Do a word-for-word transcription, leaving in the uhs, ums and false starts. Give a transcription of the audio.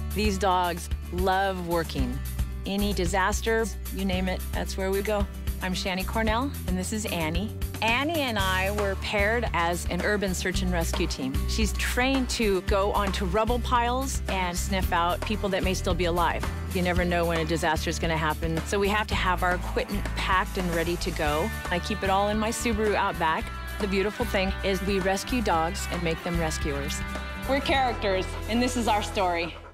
These dogs love working. Any disaster, you name it, that's where we go. I'm Shani Cornell, and this is Annie. Annie and I were paired as an urban search and rescue team. She's trained to go onto rubble piles and sniff out people that may still be alive. You never know when a disaster is going to happen, so we have to have our equipment packed and ready to go. I keep it all in my Subaru out back. The beautiful thing is we rescue dogs and make them rescuers. We're characters, and this is our story.